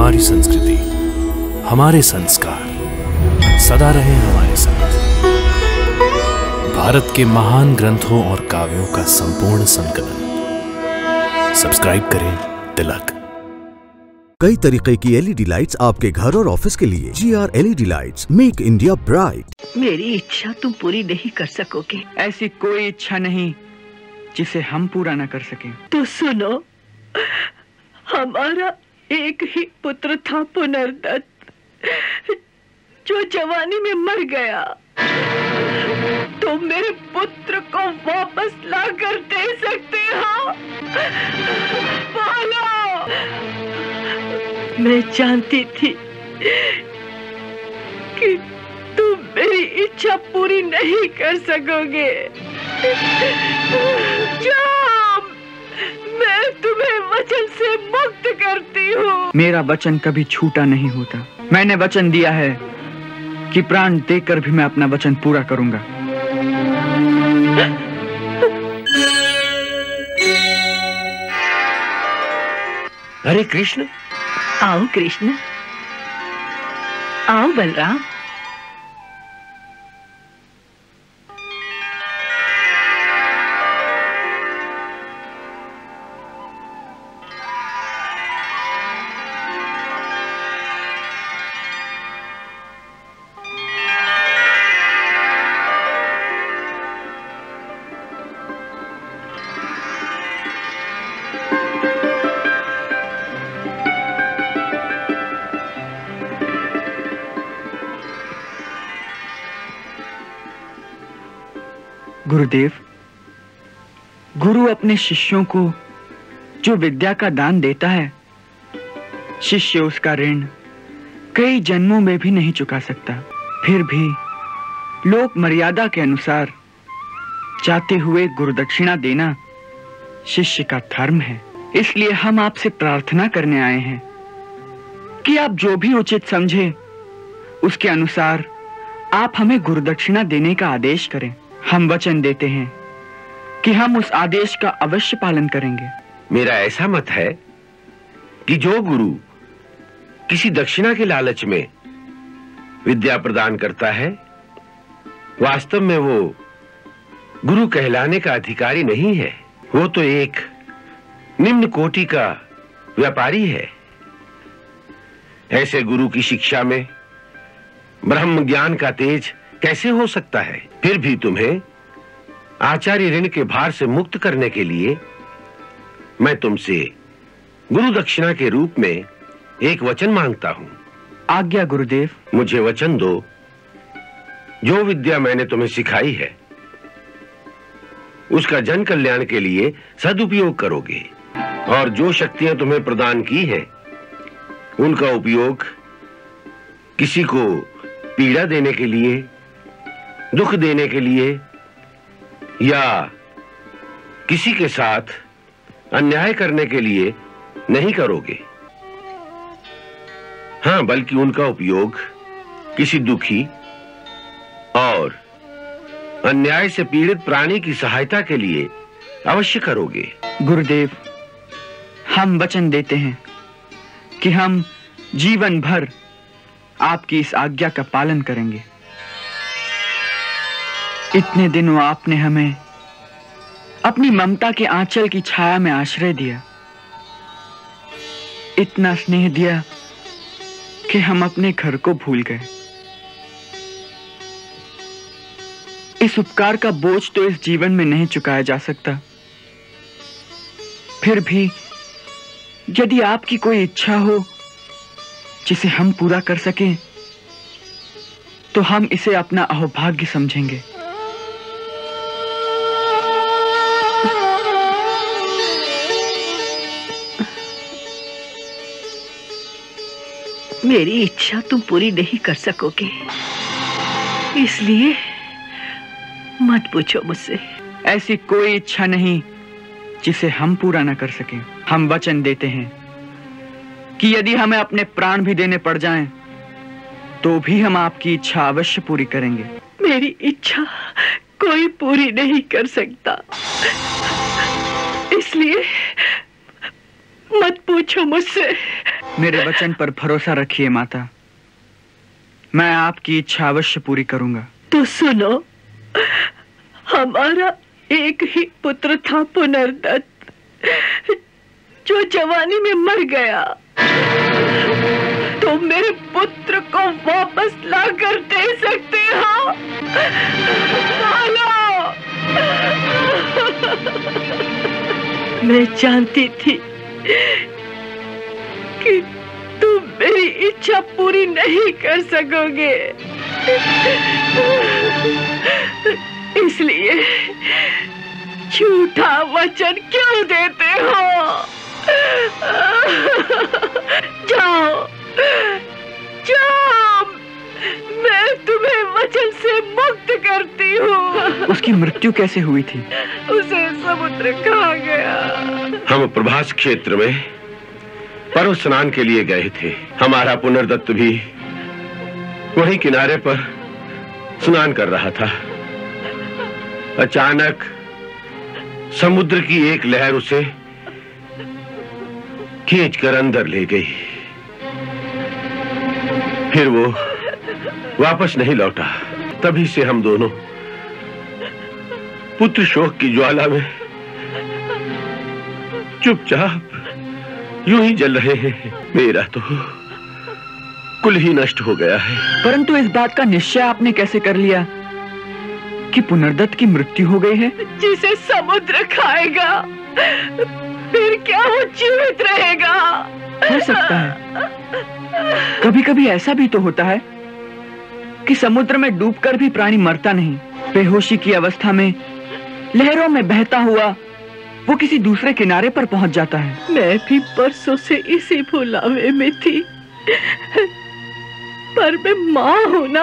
हमारी संस्कृति, हमारे संस्कार सदा रहे हमारे साथ। भारत के महान ग्रंथों और काव्यों का संपूर्ण संकलन। सब्सक्राइब करें तिलक। कई तरीके की एलईडी लाइट्स आपके घर और ऑफिस के लिए। GR LED lights, make India bright. मेरी इच्छा तुम पूरी नहीं कर सकोगे। ऐसी कोई इच्छा नहीं जिसे हम पूरा न कर सकें। तो सुनो, हमारा एक ही पुत्र था पुनर्दत्त, जो जवानी में मर गया। तो मेरे पुत्र को वापस ला कर दे सकते हो? बोलो। मैं जानती थी कि तुम मेरी इच्छा पूरी नहीं कर सकोगे। जाओ, मैं तुम्हें वचन से मुक्त करती हूँ। मेरा वचन कभी छूटा नहीं होता। मैंने वचन दिया है कि प्राण देकर भी मैं अपना वचन पूरा करूंगा। अरे कृष्ण, आओ कृष्ण, आओ बलराम। गुरुदेव, गुरु अपने शिष्यों को जो विद्या का दान देता है, शिष्य उसका ऋण कई जन्मों में भी नहीं चुका सकता। फिर भी लोक मर्यादा के अनुसार चाहते हुए गुरुदक्षिणा देना शिष्य का धर्म है। इसलिए हम आपसे प्रार्थना करने आए हैं कि आप जो भी उचित समझे उसके अनुसार आप हमें गुरुदक्षिणा देने का आदेश करें। हम वचन देते हैं कि हम उस आदेश का अवश्य पालन करेंगे। मेरा ऐसा मत है कि जो गुरु किसी दक्षिणा के लालच में विद्या प्रदान करता है, वास्तव में वो गुरु कहलाने का अधिकारी नहीं है। वो तो एक निम्न कोटि का व्यापारी है। ऐसे गुरु की शिक्षा में ब्रह्म ज्ञान का तेज कैसे हो सकता है? फिर भी तुम्हें आचार्य ऋण के भार से मुक्त करने के लिए मैं तुमसे गुरु दक्षिणा के रूप में एक वचन मांगता हूं। आज्ञा गुरुदेव। मुझे वचन दो, जो विद्या मैंने तुम्हें सिखाई है उसका जन कल्याण के लिए सदुपयोग करोगे, और जो शक्तियां तुम्हें प्रदान की हैं उनका उपयोग किसी को पीड़ा देने के लिए, दुख देने के लिए या किसी के साथ अन्याय करने के लिए नहीं करोगे। हां, बल्कि उनका उपयोग किसी दुखी और अन्याय से पीड़ित प्राणी की सहायता के लिए अवश्य करोगे। गुरुदेव, हम वचन देते हैं कि हम जीवन भर आपकी इस आज्ञा का पालन करेंगे। इतने दिनों आपने हमें अपनी ममता के आंचल की छाया में आश्रय दिया, इतना स्नेह दिया कि हम अपने घर को भूल गए। इस उपकार का बोझ तो इस जीवन में नहीं चुकाया जा सकता। फिर भी यदि आपकी कोई इच्छा हो जिसे हम पूरा कर सकें, तो हम इसे अपना अहोभाग्य समझेंगे। मेरी इच्छा तुम पूरी नहीं कर सकोगे, इसलिए मत पूछो मुझसे। ऐसी कोई इच्छा नहीं जिसे हम पूरा न कर सकें। हम वचन देते हैं कि यदि हमें अपने प्राण भी देने पड़ जाएं, तो भी हम आपकी इच्छा अवश्य पूरी करेंगे। मेरी इच्छा कोई पूरी नहीं कर सकता, इसलिए मत पूछो मुझसे। मेरे वचन पर भरोसा रखिए माता, मैं आपकी इच्छा अवश्य पूरी करूंगा। तो सुनो, हमारा एक ही पुत्र था पुनर्दत्त, जो जवानी में मर गया। तो मेरे पुत्र को वापस ला कर दे सकते हो? बोलो। मैं जानती थी कि तुम मेरी इच्छा पूरी नहीं कर सकोगे, इसलिए झूठा वचन क्यों देते हो? जाओ जाओ, मैं तुम्हें वचन से मुक्त करती हूँ। उसकी मृत्यु कैसे हुई थी? उसे समुद्र खा गया। हम प्रभास क्षेत्र में पर्व स्नान के लिए गए थे। हमारा पुनर्दत्त भी वहीं किनारे पर स्नान कर रहा था। अचानक समुद्र की एक लहर उसे खींचकर अंदर ले गई। फिर वो वापस नहीं लौटा। तभी से हम दोनों पुत्र शोक की ज्वाला में चुपचाप यूं ही जल रहे हैं। मेरा तो कुल ही नष्ट हो गया है। परंतु इस बात का निश्चय आपने कैसे कर लिया कि पुनर्दत्त की मृत्यु हो गई है? जिसे समुद्र खाएगा फिर क्या वो जीवित रहेगा? हो सकता है। कभी कभी ऐसा भी तो होता है कि समुद्र में डूबकर भी प्राणी मरता नहीं। बेहोशी की अवस्था में लहरों में बहता हुआ वो किसी दूसरे किनारे पर पहुंच जाता है। मैं भी परसों से इसी भुलावे में थी, पर मैं मां हूं ना।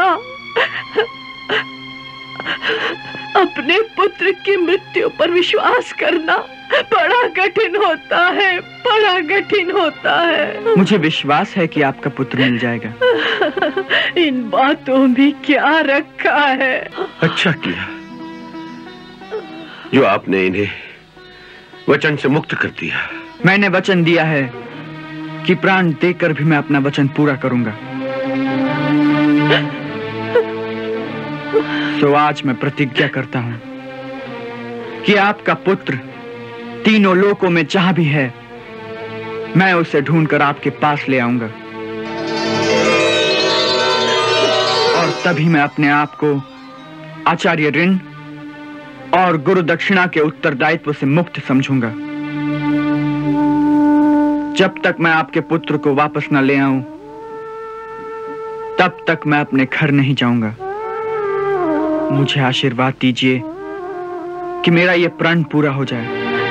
अपने पुत्र की मृत्यु पर विश्वास करना बड़ा कठिन होता है, बड़ा कठिन होता है। मुझे विश्वास है कि आपका पुत्र मिल जाएगा। इन बातों में क्या रखा है? अच्छा किया जो आपने इन्हें वचन से मुक्त कर दिया। मैंने वचन दिया है कि प्राण देकर भी मैं अपना वचन पूरा करूंगा। तो आज मैं प्रतिज्ञा करता हूं कि आपका पुत्र तीनों लोकों में जहां भी है, मैं उसे ढूंढकर आपके पास ले आऊंगा। और तभी मैं अपने आप को आचार्य ऋण और गुरु दक्षिणा के उत्तरदायित्व से मुक्त समझूंगा। जब तक मैं आपके पुत्र को वापस न ले आऊं, तब तक मैं अपने घर नहीं जाऊंगा। मुझे आशीर्वाद दीजिए कि मेरा यह प्रण पूरा हो जाए।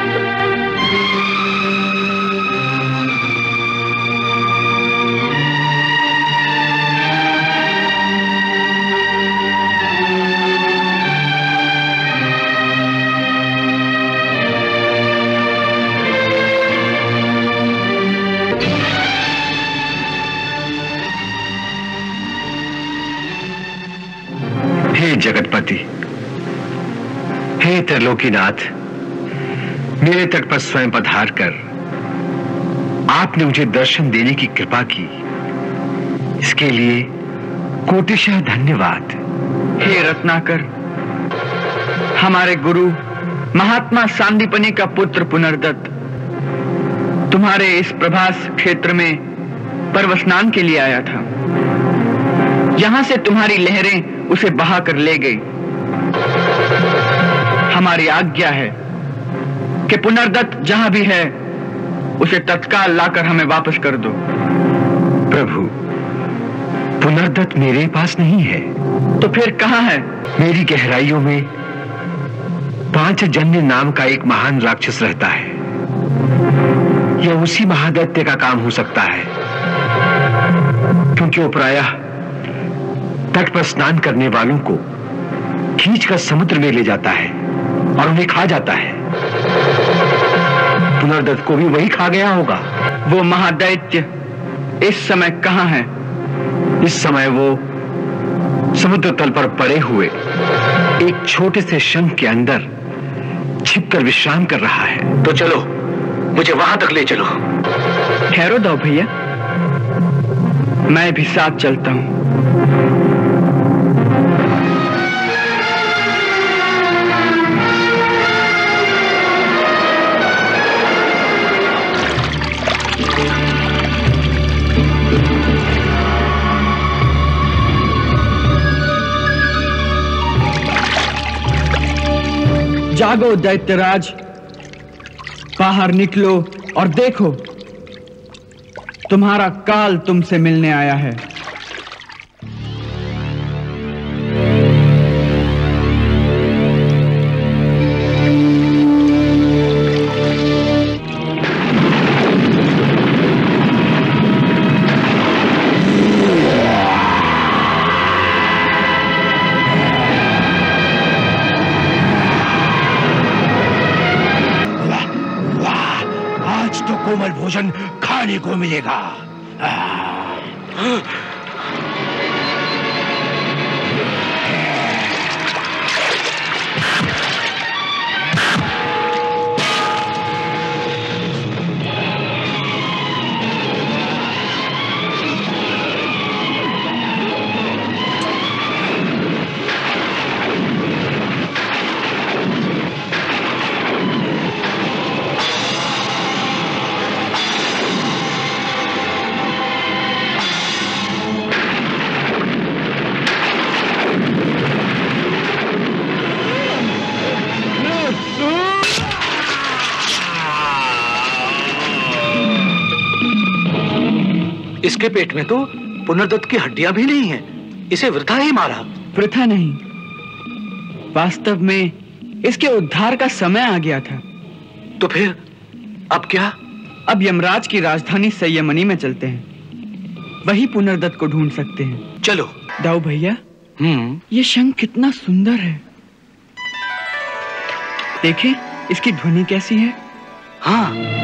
हे जगतपति, हे त्रिलोकीनाथ, मेरे तट पर स्वयं पधार कर आपने मुझे दर्शन देने की कृपा की, इसके लिए कोटिशः धन्यवाद। हे रत्नाकर, हमारे गुरु महात्मा सांदीपनि का पुत्र पुनर्दत्त तुम्हारे इस प्रभास क्षेत्र में पर्व स्नान के लिए आया था। यहां से तुम्हारी लहरें उसे बहाकर ले गई। हमारी आज्ञा है कि पुनर्दत्त जहां भी है उसे तत्काल लाकर हमें वापस कर दो। प्रभु, पुनर्दत्त मेरे पास नहीं है। तो फिर कहां है? मेरी गहराइयों में पांचजन्य नाम का एक महान राक्षस रहता है। यह उसी महादैत्य का काम हो सकता है, क्योंकि वो प्रायः तट पर स्नान करने वालों को खींचकर समुद्र में ले जाता है और उन्हें खा जाता है। पुनर्दत्त को भी वही खा गया होगा। वो महादैत्य इस समय कहां है? इस समय वो समुद्र तल पर पड़े हुए एक छोटे से शंख के अंदर छिपकर विश्राम कर रहा है। तो चलो, मुझे वहां तक ले चलो। ठहरो दाऊ भैया, मैं भी साथ चलता हूं। जागो दैत्यराज, बाहर निकलो और देखो, तुम्हारा काल तुमसे मिलने आया है। कोमल भोजन खाने को मिलेगा। इसके पेट में तो पुनर्दत्त की हड्डियां भी नहीं हैं। इसे वृथा ही मारा। वृथा नहीं, वास्तव में इसके उद्धार का समय आ गया था। तो फिर अब क्या? अब यमराज की राजधानी संयमनी में चलते हैं, वही पुनर्दत्त को ढूंढ सकते हैं। चलो। दाऊ भैया, ये शंख कितना सुंदर है। देखें इसकी ध्वनि कैसी है। हाँ,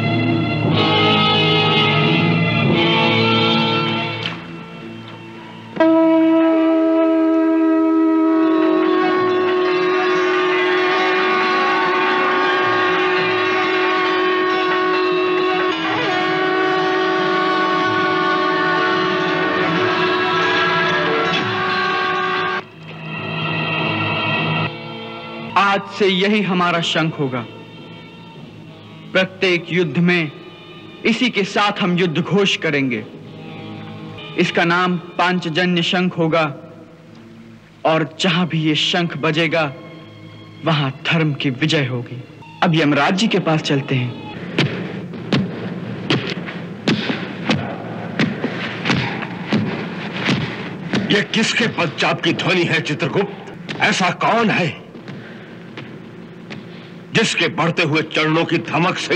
आज से यही हमारा शंख होगा। प्रत्येक युद्ध में इसी के साथ हम युद्ध घोष करेंगे। इसका नाम पांचजन्य शंख होगा और जहां भी ये शंख बजेगा वहां धर्म की विजय होगी। अब यमराज जी के पास चलते हैं। ये किसके पदचाप की ध्वनि है चित्रगुप्त? ऐसा कौन है जिसके बढ़ते हुए चरणों की धमक से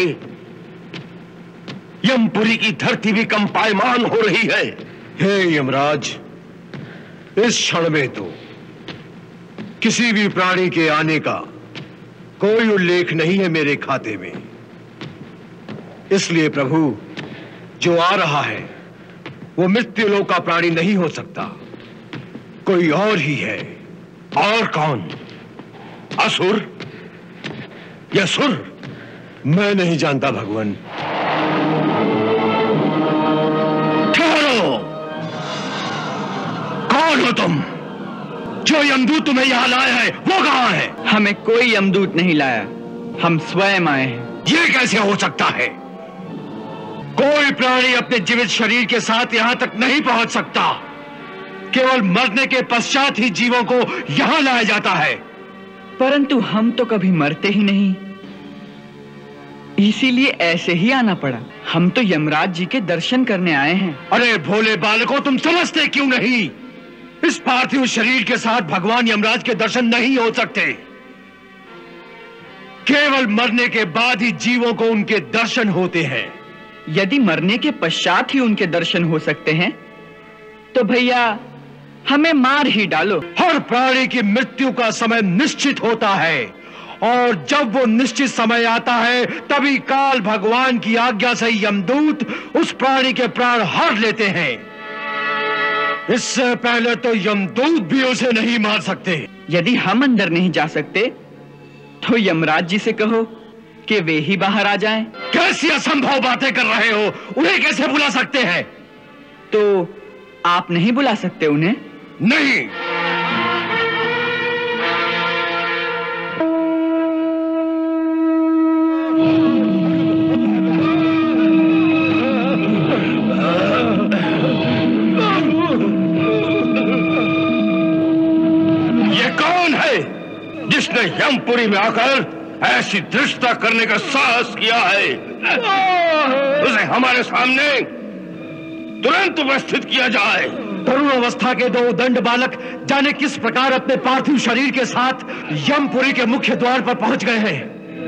यमपुरी की धरती भी कंपायमान हो रही है? हे यमराज, इस क्षण में तो किसी भी प्राणी के आने का कोई उल्लेख नहीं है मेरे खाते में। इसलिए प्रभु, जो आ रहा है वो मृत्युलोक का प्राणी नहीं हो सकता, कोई और ही है। और कौन? असुर या सुर? मैं नहीं जानता भगवान। ठहरो, कौन हो तुम? जो यमदूत तुम्हें यहां लाया है वो कहां है? हमें कोई यमदूत नहीं लाया, हम स्वयं आए हैं। ये कैसे हो सकता है? कोई प्राणी अपने जीवित शरीर के साथ यहां तक नहीं पहुंच सकता। केवल मरने के पश्चात ही जीवों को यहां लाया जाता है। परंतु हम तो कभी मरते ही नहीं, इसीलिए ऐसे ही आना पड़ा। हम तो यमराज जी के दर्शन करने आए हैं। अरे भोले बालकों, तुम समझते क्यों नहीं? इस पार्थिव शरीर के साथ भगवान यमराज के दर्शन नहीं हो सकते। केवल मरने के बाद ही जीवों को उनके दर्शन होते हैं। यदि मरने के पश्चात ही उनके दर्शन हो सकते हैं तो भैया हमें मार ही डालो। हर प्राणी की मृत्यु का समय निश्चित होता है और जब वो निश्चित समय आता है तभी काल भगवान की आज्ञा से यमदूत उस प्राणी के प्राण हर लेते हैं। इससे पहले तो यमदूत भी उसे नहीं मार सकते। यदि हम अंदर नहीं जा सकते तो यमराज जी से कहो कि वे ही बाहर आ जाएं। कैसी असंभव बातें कर रहे हो? उन्हें कैसे बुला सकते हैं? तो आप नहीं बुला सकते उन्हें? नहीं। ये कौन है जिसने यमपुरी में आकर ऐसी धृष्टता करने का साहस किया है? उसे हमारे सामने तुरंत उपस्थित किया जाए। तरुण अवस्था के दो दंड बालक जाने किस प्रकार अपने पार्थिव शरीर के साथ यमपुरी के मुख्य द्वार पर पहुंच गए हैं।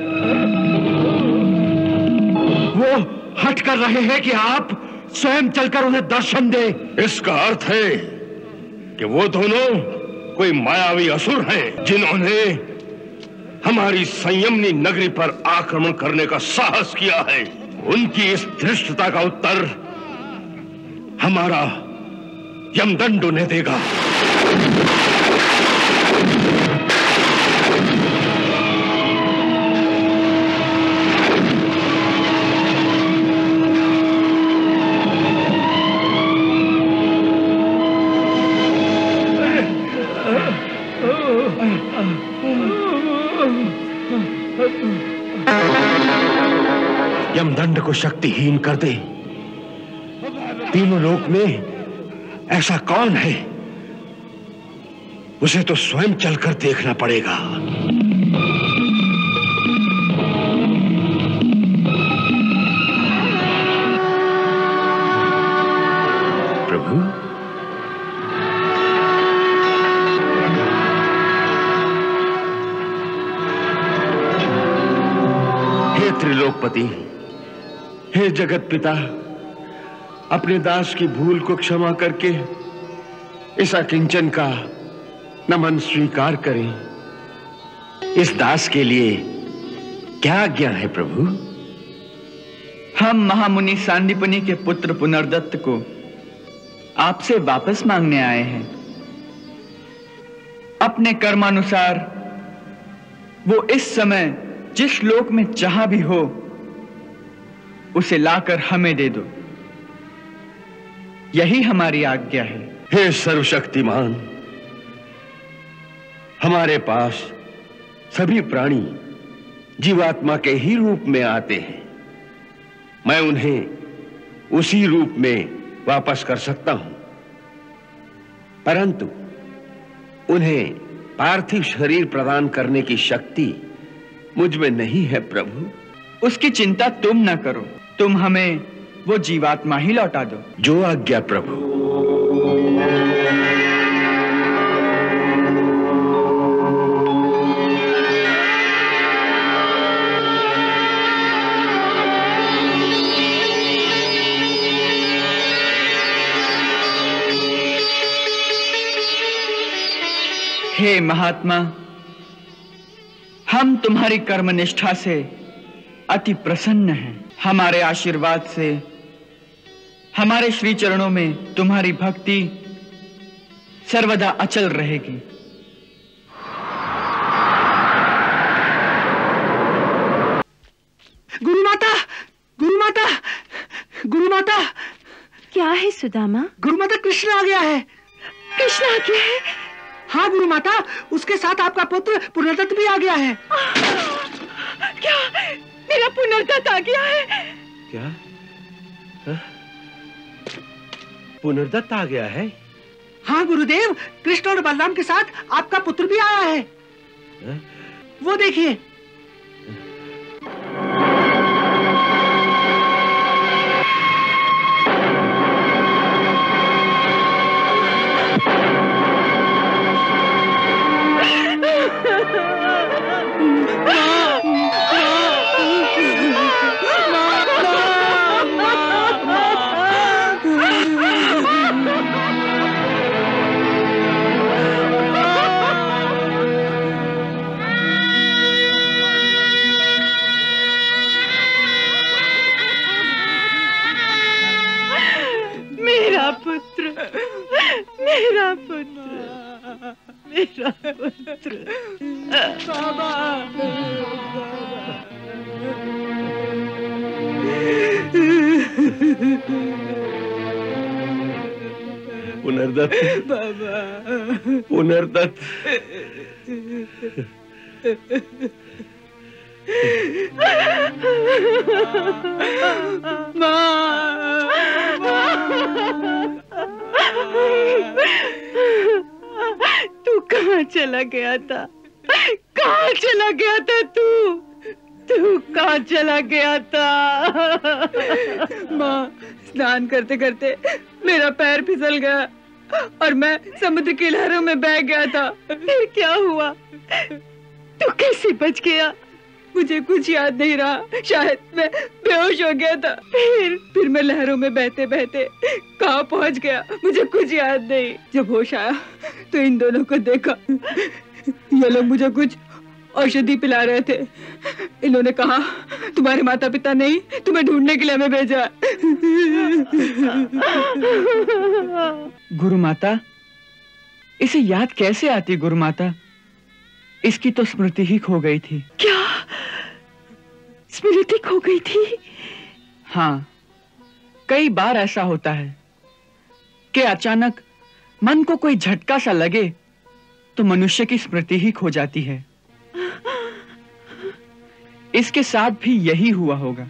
वो हट कर रहे हैं कि आप स्वयं चलकर उन्हें दर्शन दें। इसका अर्थ है कि वो दोनों कोई मायावी असुर हैं जिन्होंने हमारी संयमनी नगरी पर आक्रमण करने का साहस किया है। उनकी इस धृष्टता का उत्तर हमारा यमदंड उन्हें देगा। यमदंड को शक्तिहीन कर दे। तीनों लोक में ऐसा कौन है? उसे तो स्वयं चलकर देखना पड़ेगा। प्रभु, हे त्रिलोकपति, हे जगत पिता, अपने दास की भूल को क्षमा करके इस अकिंचन का नमन स्वीकार करें। इस दास के लिए क्या आज्ञा है प्रभु? हम महामुनि सांदीपनि के पुत्र पुनर्दत्त को आपसे वापस मांगने आए हैं। अपने कर्मानुसार वो इस समय जिस लोक में जहां भी हो उसे लाकर हमें दे दो, यही हमारी आज्ञा है। हे सर्वशक्तिमान, हमारे पास सभी प्राणी जीवात्मा के ही रूप में आते हैं। मैं उन्हें उसी रूप में वापस कर सकता हूं, परंतु उन्हें पार्थिव शरीर प्रदान करने की शक्ति मुझ में नहीं है प्रभु। उसकी चिंता तुम न करो, तुम हमें वो जीवात्मा ही लौटा दो। जो आज्ञा प्रभु। हे महात्मा, हम तुम्हारी कर्मनिष्ठा से अति प्रसन्न हैं। हमारे आशीर्वाद से हमारे श्री चरणों में तुम्हारी भक्ति सर्वदा अचल रहेगी। गुरु माता, गुरु माता, गुरु माता। क्या है सुदामा? गुरु माता, कृष्ण आ गया है। कृष्ण आ गया है? हाँ गुरु माता, उसके साथ आपका पुत्र पुनर्दत्त भी आ गया है। क्या मेरा पुनर्दत्त आ गया है? क्या? पुनर्दत्त आ गया है? हाँ गुरुदेव, कृष्ण और बलराम के साथ आपका पुत्र भी आया है। वो देखिए। मेरा पुत्र, मेरा पुत्र, मेरा पुत्र। बाबा। पुनर्दत्त, बाबा, पुनर्दत्त। तू कहाँ चला गया था? कहाँ चला गया था तू? तू कहाँ चला गया था? माँ, स्नान करते करते मेरा पैर फिसल गया और मैं समुद्र की लहरों में बह गया था। फिर क्या हुआ? तू कैसे बच गया? मुझे कुछ याद नहीं रहा। शायद मैं बेहोश हो गया था। फिर मैं लहरों में बहते बहते कहाँ पहुंच गया, मुझे कुछ याद नहीं। जब होश आया तो इन दोनों को देखा। ये लोग मुझे कुछ औषधि पिला रहे थे। इन्होंने कहा, तुम्हारे माता पिता नहीं, तुम्हें ढूंढने के लिए हमें भेजा। गुरु माता, इसे याद कैसे आती गुरु माता? इसकी तो स्मृति ही खो गई थी। क्या स्मृति खो गई थी? हाँ, कई बार ऐसा होता है कि अचानक मन को कोई झटका सा लगे तो मनुष्य की स्मृति ही खो जाती है। इसके साथ भी यही हुआ होगा।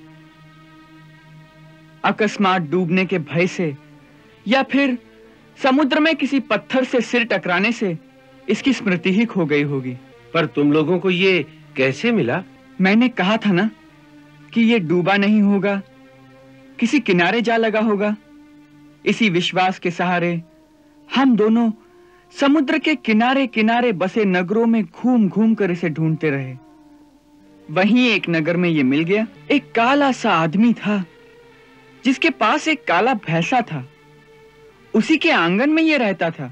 अकस्मात डूबने के भय से या फिर समुद्र में किसी पत्थर से सिर टकराने से इसकी स्मृति ही खो गई होगी। पर तुम लोगों को ये कैसे मिला? मैंने कहा था ना कि ये डूबा नहीं होगा, किसी किनारे जा लगा होगा। इसी विश्वास के सहारे हम दोनों समुद्र के किनारे किनारे बसे नगरों में घूम घूम कर इसे ढूंढते रहे। वहीं एक नगर में ये मिल गया। एक काला सा आदमी था जिसके पास एक काला भैंसा था। उसी के आंगन में ये रहता था।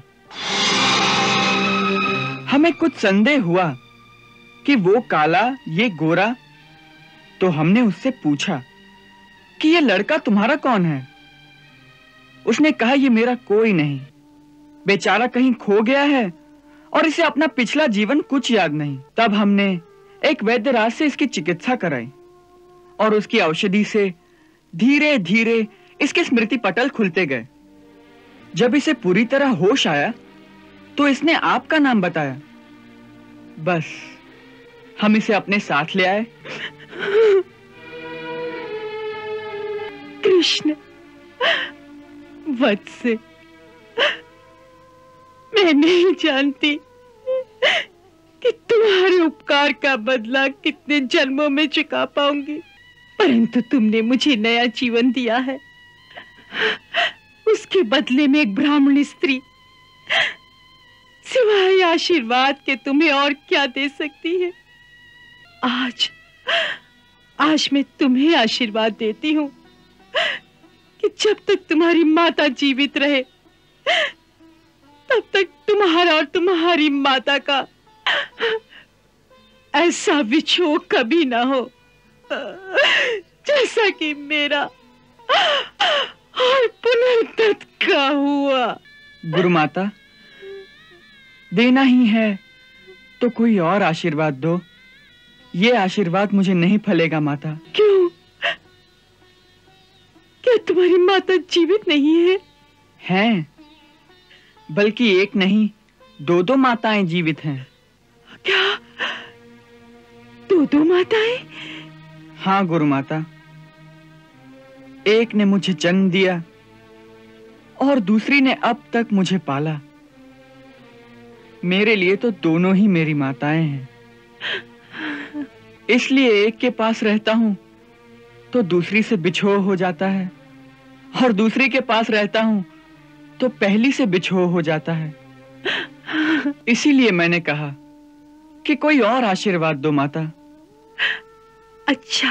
हमें कुछ संदेह हुआ कि वो काला ये गोरा, तो हमने उससे पूछा कि ये लड़का तुम्हारा कौन है? उसने कहा, ये मेरा कोई नहीं, बेचारा कहीं खो गया है और इसे अपना पिछला जीवन कुछ याद नहीं। तब हमने एक वैद्यराज से इसकी चिकित्सा कराई और उसकी औषधि से धीरे धीरे इसके स्मृति पटल खुलते गए। जब इसे पूरी तरह होश आया तो इसने आपका नाम बताया। बस हम इसे अपने साथ ले आए। कृष्ण वत्स, मैं नहीं जानती कि तुम्हारे उपकार का बदला कितने जन्मों में चुका पाऊंगी, परंतु तुमने मुझे नया जीवन दिया है। उसके बदले में एक ब्राह्मण स्त्री सिवाय आशीर्वाद के तुम्हें और क्या दे सकती है? आज मैं तुम्हें आशीर्वाद देती हूँ कि जब तक तुम्हारी माता जीवित रहे तब तक तुम्हारा और तुम्हारी माता का ऐसा विछोह कभी ना हो जैसा कि मेरा और पुनर्दत्त का हुआ। गुरु माता, देना ही है तो कोई और आशीर्वाद दो। ये आशीर्वाद मुझे नहीं फलेगा माता। क्यों? क्या तुम्हारी माता जीवित नहीं है? हैं, बल्कि एक नहीं, दो माताएं जीवित हैं। क्या? दो माताएं? हाँ गुरु माता, एक ने मुझे जन्म दिया और दूसरी ने अब तक मुझे पाला। मेरे लिए तो दोनों ही मेरी माताएं हैं। इसलिए एक के पास रहता हूं तो दूसरी से बिछोह हो जाता है और दूसरी के पास रहता हूं तो पहली से बिछोह हो जाता है। इसीलिए मैंने कहा कि कोई और आशीर्वाद दो माता। अच्छा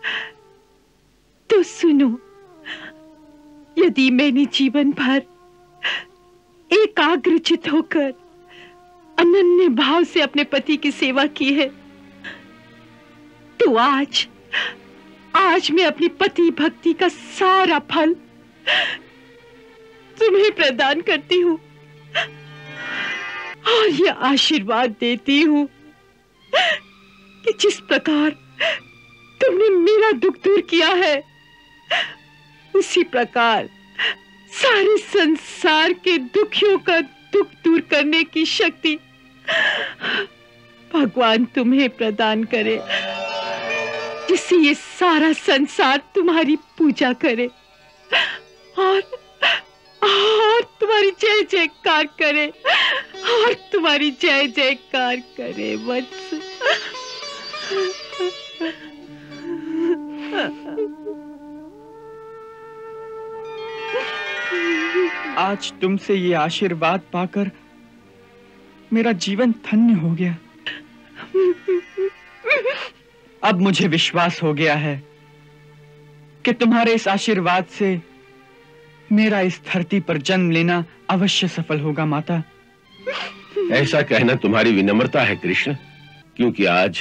तो सुनो, यदि मैंने जीवन भर एकाग्रचित होकर अनन्य भाव से अपने पति की सेवा की है तो आज मैं अपनी पति भक्ति का सारा फल तुम्हें प्रदान करती हूँ और यह आशीर्वाद देती हूँ कि जिस प्रकार तुमने मेरा दुख दूर किया है उसी प्रकार सारे संसार के दुखियों का दुख दूर करने की शक्ति भगवान तुम्हें प्रदान करे, जिससे ये सारा संसार तुम्हारी पूजा करे और तुम्हारी जय जयकार करे, और तुम्हारी जय जयकार करे वत्स। आज तुमसे ये आशीर्वाद पाकर मेरा जीवन धन्य हो गया। अब मुझे विश्वास हो गया है कि तुम्हारे इस आशीर्वाद से मेरा इस धरती पर जन्म लेना अवश्य सफल होगा माता। ऐसा कहना तुम्हारी विनम्रता है कृष्ण, क्योंकि आज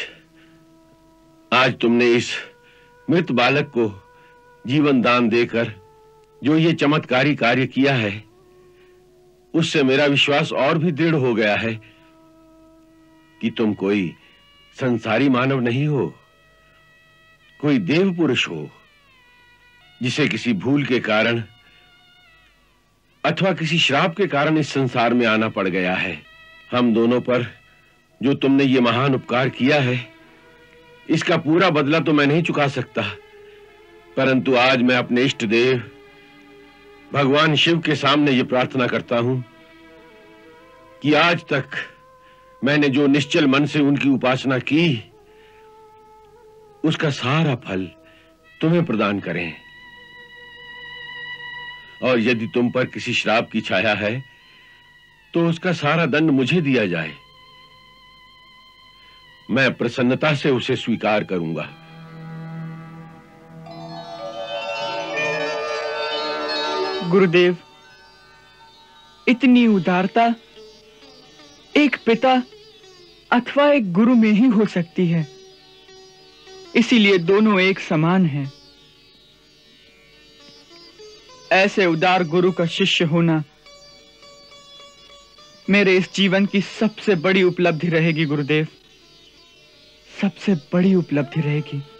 तुमने इस मृत बालक को जीवन दान देकर जो ये चमत्कारी कार्य किया है, उससे मेरा विश्वास और भी दृढ़ हो गया है कि तुम कोई संसारी मानव नहीं हो, कोई देव पुरुष हो, जिसे किसी भूल के कारण अथवा किसी श्राप के कारण इस संसार में आना पड़ गया है। हम दोनों पर जो तुमने ये महान उपकार किया है, इसका पूरा बदला तो मैं नहीं चुका सकता, परंतु आज मैं अपने इष्ट देव भगवान शिव के सामने ये प्रार्थना करता हूं कि आज तक मैंने जो निश्चल मन से उनकी उपासना की, उसका सारा फल तुम्हें प्रदान करें। और यदि तुम पर किसी श्राप की छाया है तो उसका सारा दंड मुझे दिया जाए। मैं प्रसन्नता से उसे स्वीकार करूंगा। गुरुदेव, इतनी उदारता एक पिता अथवा एक गुरु में ही हो सकती है, इसीलिए दोनों एक समान हैं। ऐसे उदार गुरु का शिष्य होना मेरे इस जीवन की सबसे बड़ी उपलब्धि रहेगी गुरुदेव, सबसे बड़ी उपलब्धि रहेगी।